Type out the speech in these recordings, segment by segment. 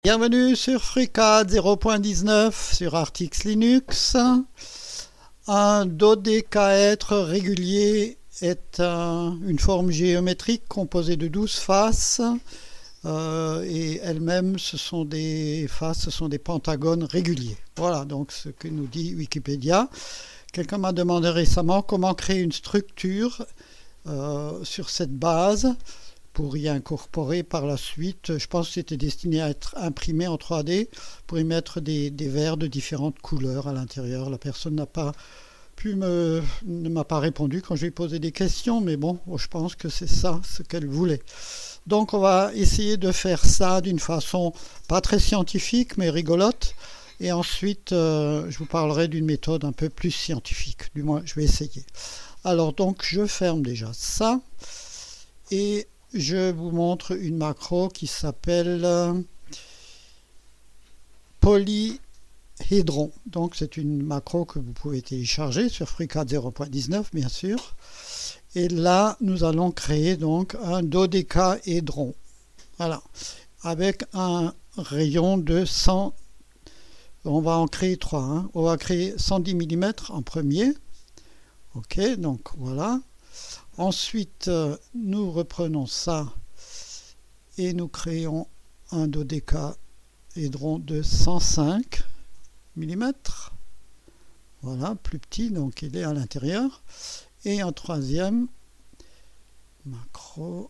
Bienvenue sur FreeCAD 0.19 sur Artix Linux. Un dodécaèdre régulier est une forme géométrique composée de 12 faces et elles-mêmes ce sont des pentagones réguliers. Voilà donc ce que nous dit Wikipédia. Quelqu'un m'a demandé récemment comment créer une structure sur cette base pour y incorporer par la suite. Je pense que c'était destiné à être imprimé en 3D pour y mettre des verres de différentes couleurs à l'intérieur. La personne ne m'a pas répondu quand je lui ai posé des questions, mais bon, je pense que c'est ça ce qu'elle voulait. Donc on va essayer de faire ça d'une façon pas très scientifique mais rigolote, et ensuite je vous parlerai d'une méthode un peu plus scientifique, du moins je vais essayer. Alors donc je ferme déjà ça et je vous montre une macro qui s'appelle polyhedron. Donc c'est une macro que vous pouvez télécharger sur FreeCAD 0.19 bien sûr. Et là nous allons créer donc un dodécaédron. Voilà. Avec un rayon de 100. On va en créer 3. Hein. On va créer 110 mm en premier. Ok, donc voilà. Ensuite, nous reprenons ça et nous créons un dodécaédron de 105 mm. Voilà, plus petit, donc il est à l'intérieur. Et un troisième, macro,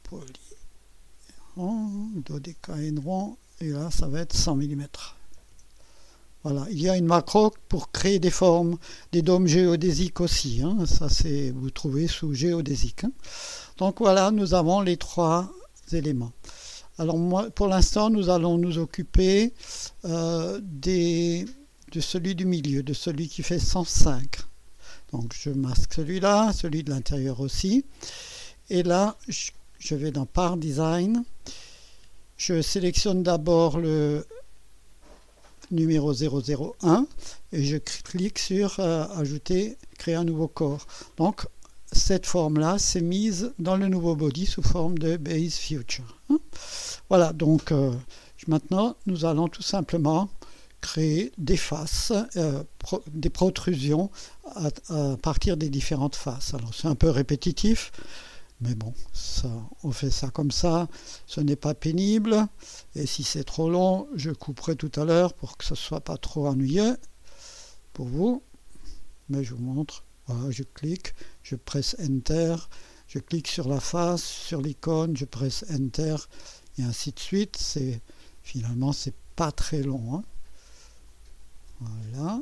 dodécaédron, et là, ça va être 100 mm. Voilà, il y a une macro pour créer des formes, des dômes géodésiques aussi. Hein. Ça, vous trouvez sous géodésique. Hein. Donc voilà, nous avons les trois éléments. Alors moi, pour l'instant, nous allons nous occuper de celui du milieu, de celui qui fait 105. Donc je masque celui-là, celui de l'intérieur aussi. Et là, je vais dans Part Design. Je sélectionne d'abord le numéro 001 et je clique sur ajouter, créer un nouveau corps. Donc cette forme là s'est mise dans le nouveau body sous forme de base future. Voilà, donc maintenant nous allons tout simplement créer des faces, des protrusions à partir des différentes faces. Alors c'est un peu répétitif, mais bon, on fait ça comme ça, ce n'est pas pénible, et si c'est trop long, je couperai tout à l'heure pour que ce ne soit pas trop ennuyeux pour vous, mais je vous montre. Voilà, je clique, je presse Enter, je clique sur la face, sur l'icône, je presse Enter, et ainsi de suite. Finalement, c'est pas très long. Hein. Voilà.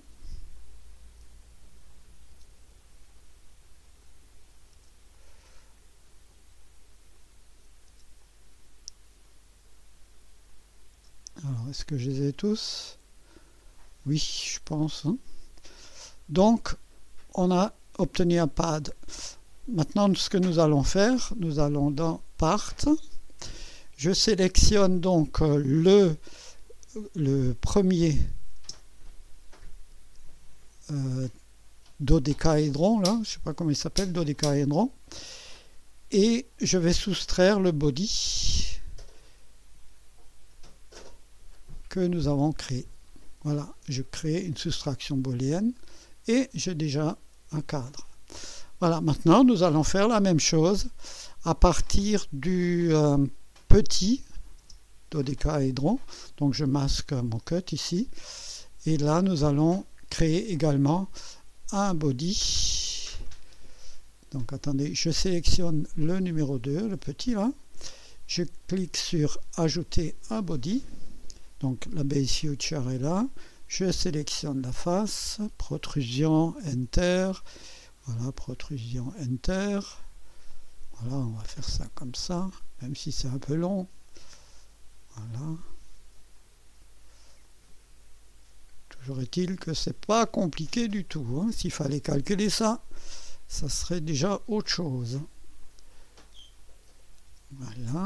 Alors, est-ce que je les ai tous? Oui, je pense. Hein. Donc, on a obtenu un pad. Maintenant, ce que nous allons faire, nous allons dans Part. Je sélectionne donc le premier dodécaédron, là, je ne sais pas comment il s'appelle, dodécaédron. Et je vais soustraire le body que nous avons créé. Voilà, je crée une soustraction booléenne et j'ai déjà un cadre. Voilà, maintenant nous allons faire la même chose à partir du petit dodécaédron. Donc je masque mon cut ici et là nous allons créer également un body. Donc attendez, je sélectionne le numéro 2, le petit là. Je clique sur ajouter un body. Donc la base future est là, je sélectionne la face, protrusion, Enter, voilà, protrusion, Enter, voilà, on va faire ça comme ça, même si c'est un peu long, voilà. Toujours est-il que c'est pas compliqué du tout, hein. S'il fallait calculer ça, ça serait déjà autre chose. Voilà.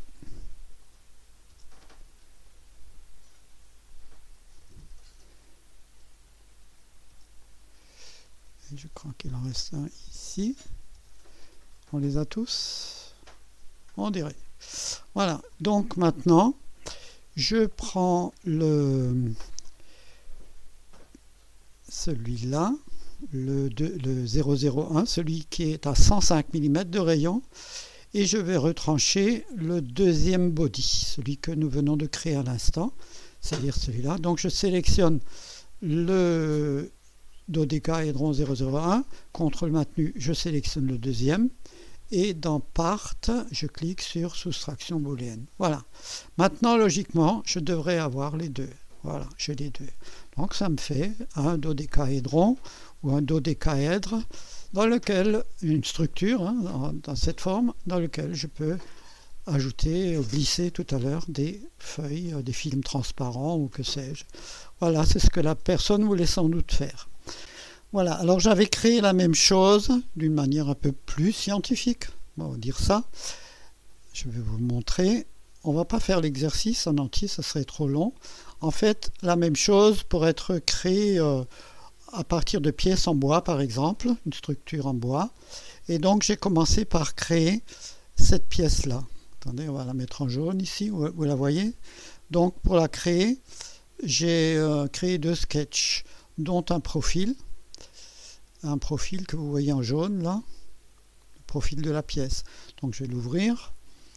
Je crois qu'il en reste un ici. On les a tous? On dirait. Voilà. Donc maintenant, je prends celui-là, le 001, celui qui est à 105 mm de rayon, et je vais retrancher le deuxième body, celui que nous venons de créer à l'instant, c'est-à-dire celui-là. Donc je sélectionne le dodécaédron 001, contrôle maintenu, je sélectionne le deuxième, et dans Part, je clique sur soustraction booléenne. Voilà. Maintenant, logiquement, je devrais avoir les deux. Voilà, j'ai les deux. Donc ça me fait un dodécaédron ou un dodécaèdre dans lequel une structure, hein, dans cette forme, dans lequel je peux ajouter ou glisser tout à l'heure des feuilles, des films transparents ou que sais-je. Voilà, c'est ce que la personne voulait sans doute faire. Voilà, alors j'avais créé la même chose d'une manière un peu plus scientifique, on va dire ça. Je vais vous montrer. On ne va pas faire l'exercice en entier, ça serait trop long. En fait, la même chose pourrait être créée à partir de pièces en bois, par exemple, une structure en bois. Et donc, j'ai commencé par créer cette pièce-là. Attendez, on va la mettre en jaune ici, vous la voyez. Donc, pour la créer, j'ai créé deux sketchs, dont un profil que vous voyez en jaune, là, le profil de la pièce. Donc, je vais l'ouvrir.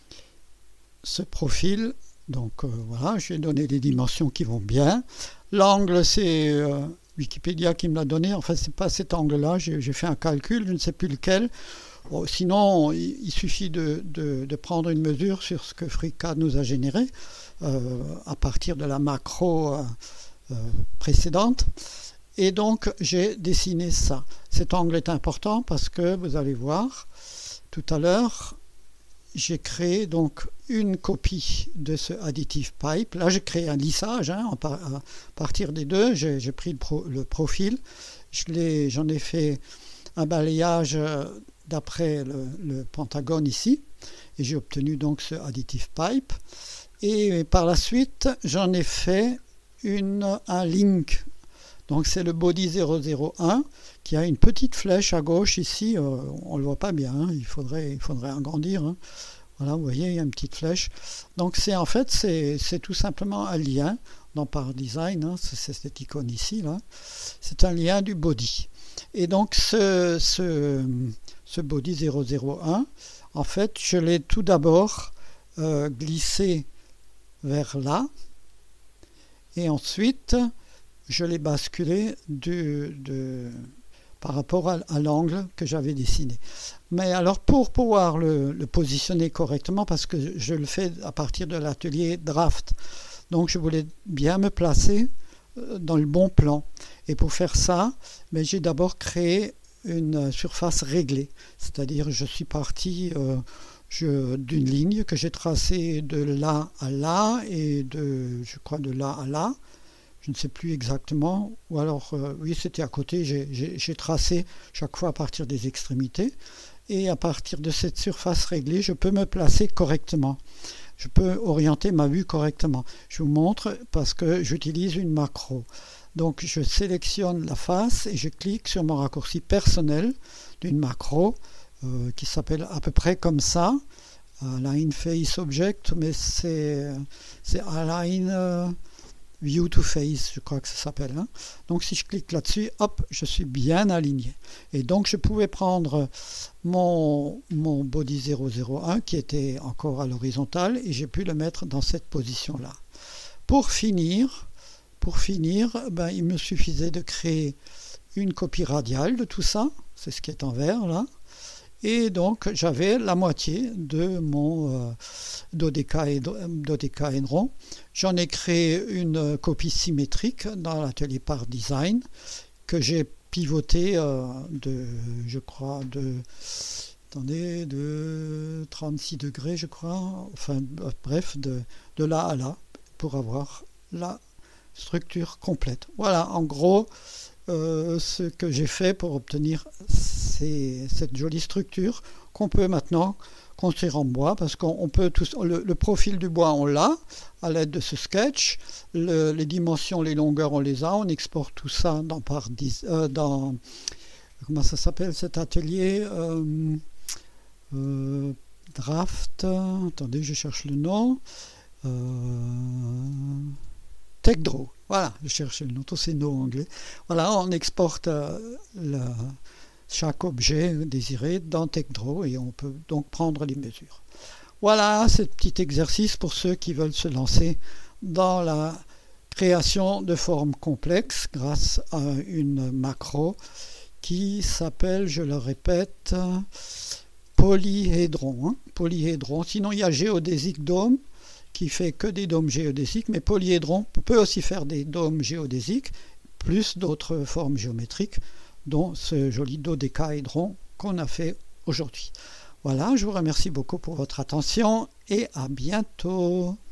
Ce profil, donc voilà, je vais donner les dimensions qui vont bien. L'angle, c'est Wikipédia qui me l'a donné. Enfin, c'est pas cet angle-là, j'ai fait un calcul, je ne sais plus lequel. Bon, sinon, il suffit de prendre une mesure sur ce que FreeCAD nous a généré à partir de la macro précédente. Et donc, j'ai dessiné ça. Cet angle est important parce que, vous allez voir, tout à l'heure, j'ai créé donc une copie de ce additive pipe. Là, j'ai créé un lissage à partir des deux. J'ai pris le profil, j'en ai fait un balayage d'après le pentagone ici, et j'ai obtenu donc ce additive pipe. Et par la suite, j'en ai fait un link. Donc c'est le body 001 qui a une petite flèche à gauche ici, on ne le voit pas bien, hein, il faudrait agrandir. Hein. Voilà, vous voyez, il y a une petite flèche. Donc en fait, c'est tout simplement un lien dans Part Design, hein, c'est cette icône ici, là. C'est un lien du body. Et donc ce body 001, en fait, je l'ai tout d'abord glissé vers là, et ensuite je l'ai basculé par rapport à l'angle que j'avais dessiné. Mais alors pour pouvoir le positionner correctement, parce que je le fais à partir de l'atelier Draft, donc je voulais bien me placer dans le bon plan. Et pour faire ça, j'ai d'abord créé une surface réglée, c'est-à-dire je suis parti d'une ligne que j'ai tracée de là à là et je crois de là à là. Je ne sais plus exactement, ou alors, oui, c'était à côté, j'ai tracé chaque fois à partir des extrémités, et à partir de cette surface réglée, je peux me placer correctement. Je peux orienter ma vue correctement. Je vous montre parce que j'utilise une macro. Donc, je sélectionne la face et je clique sur mon raccourci personnel d'une macro qui s'appelle à peu près comme ça, Align Face Object, mais c'est Align... View to Face, je crois que ça s'appelle. Hein. Donc si je clique là-dessus, hop, je suis bien aligné. Et donc je pouvais prendre mon body 001 qui était encore à l'horizontale et j'ai pu le mettre dans cette position-là. Pour finir, il me suffisait de créer une copie radiale de tout ça. C'est ce qui est en vert là. Et donc j'avais la moitié de mon dodécaédron. J'en ai créé une copie symétrique dans l'atelier Part Design que j'ai pivoté je crois de 36 degrés, je crois, enfin bref, de là à là pour avoir la structure complète. Voilà en gros ce que j'ai fait pour obtenir cette jolie structure qu'on peut maintenant construire en bois, parce qu'on peut le profil du bois on l'a à l'aide de ce sketch, les dimensions, les longueurs on les a, on exporte tout ça dans comment ça s'appelle cet atelier Draft, attendez je cherche le nom, TechDraw. Voilà, je cherchais le nom, c'est no anglais. Voilà, on exporte chaque objet désiré dans TechDraw et on peut donc prendre les mesures. Voilà, ce petit exercice pour ceux qui veulent se lancer dans la création de formes complexes grâce à une macro qui s'appelle, je le répète, polyhédron. Polyhédron. Sinon, il y a géodésique dôme qui fait que des dômes géodésiques, mais polyhédron peut aussi faire des dômes géodésiques, plus d'autres formes géométriques, dont ce joli dodécaédron qu'on a fait aujourd'hui. Voilà, je vous remercie beaucoup pour votre attention et à bientôt.